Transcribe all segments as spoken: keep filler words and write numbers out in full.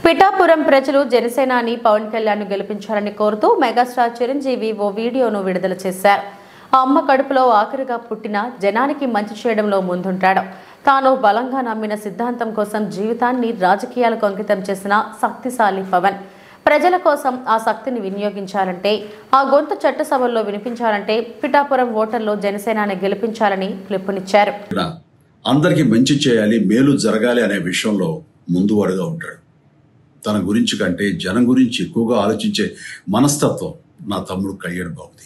పిఠాపురం ప్రజలు జనసేనాని పవన్ కళ్యాణ్ గెలిపించాలని కోరుతూ మెగాస్టార్ చిరంజీవి ఓ వీడియోను విడుదల చేశారు. అమ్మ కడుపులో ఆఖరిగా పుట్టిన జనానికి మంచి చేయడంలో ముందుంటాడు. తాను బలంగా నమ్మిన సిద్ధాంతం కోసం జీవితాన్ని రాజకీయాలకు అంకితం చేసిన శక్తిశాలి పవన్ ప్రజల కోసం ఆ శక్తిని వినియోగించాలంటే, ఆ గొంతు చట్టసభల్లో వినిపించాలంటే పిఠాపురం ఓటర్లు జనసేనాని గెలిపించాలని పిలుపునిచ్చారు. అందరికీ మంచి చేయాలి, మేలు జరగాలి అనే విషయంలో ముందువాడుగా ఉంటాడు. తన గురించి కంటే జనం గురించి ఎక్కువగా ఆలోచించే మనస్తత్వం నా తమ్ముడు కళ్యాణ్ బాబుది.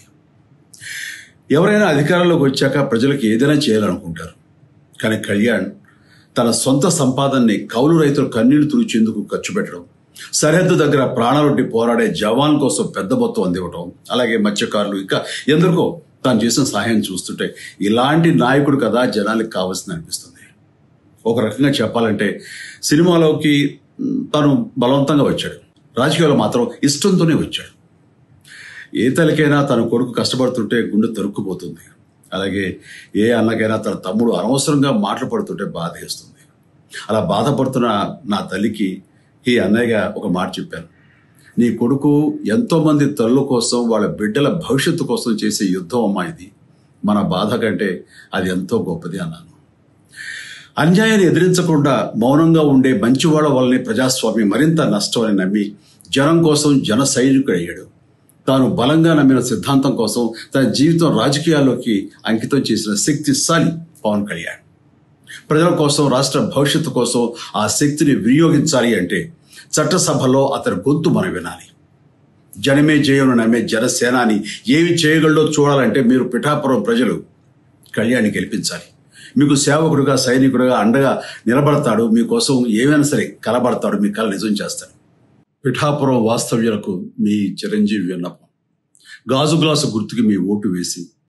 ఎవరైనా అధికారంలోకి వచ్చాక ప్రజలకు ఏదైనా చేయాలనుకుంటారు. కానీ కళ్యాణ్ తన సొంత సంపాదనని కౌలు రైతులు కన్నీళ్లు తుడిచేందుకు ఖర్చు పెట్టడం, సరిహద్దు దగ్గర ప్రాణాలొడ్డి పోరాడే జవాన్ కోసం పెద్ద మొత్తం అందివ్వటం, అలాగే మత్స్యకారులు ఇంకా ఎందరికో తాను చేసిన సహాయం చూస్తుంటే ఇలాంటి నాయకుడు కదా జనానికి కావాల్సింది అనిపిస్తుంది. ఒక రకంగా చెప్పాలంటే సినిమాలోకి తను బలవంతంగా వచ్చాడు, రాజకీయాల్లో మాత్రం ఇష్టంతోనే వచ్చాడు. ఏ తల్లికైనా తన కొడుకు కష్టపడుతుంటే గుండె తరుక్కుపోతుంది. అలాగే ఏ అన్నకైనా తన తమ్ముడు అనవసరంగా మాటలు పడుతుంటే బాధ వేస్తుంది. అలా బాధపడుతున్న నా తల్లికి ఈ అన్నయ్యగా ఒక మాట చెప్పాను. నీ కొడుకు ఎంతో మంది తల్లుల కోసం, వాళ్ళ బిడ్డల భవిష్యత్తు కోసం చేసే యుద్ధం అమ్మా ఇది. మన బాధ కంటే అది ఎంతో గొప్పది అన్నాను. అన్యాయాన్ని ఎదిరించకుండా మౌనంగా ఉండే మంచివాళ్ల వల్లనే ప్రజాస్వామ్యం మరింత నష్టం అని నమ్మి జనం కోసం జన సైనికుడు అయ్యాడు. తాను బలంగా నమ్మిన సిద్ధాంతం కోసం తన జీవితం రాజకీయాల్లోకి అంకితం చేసిన శక్తిశాలి పవన్ కళ్యాణ్. ప్రజల కోసం, రాష్ట్ర భవిష్యత్తు కోసం ఆ శక్తిని వినియోగించాలి అంటే చట్టసభలో అతని గొంతు మనం వినాలి. జనమే జయను నమ్మే జనసేనాని ఏమి చేయగలడో చూడాలంటే మీరు పిఠాపురం ప్రజలు కళ్యాణ్ని గెలిపించాలి. మీకు సేవకుడుగా, సైనికుడుగా అండగా నిలబడతాడు. మీకోసం ఏమైనా సరే కలబడతాడు. మీ కళ నిజం చేస్తాడు. పిఠాపురం వాస్తవ్యులకు మీ చిరంజీవి విన్నపం. గాజు గ్లాసు గుర్తుకి మీ ఓటు వేసి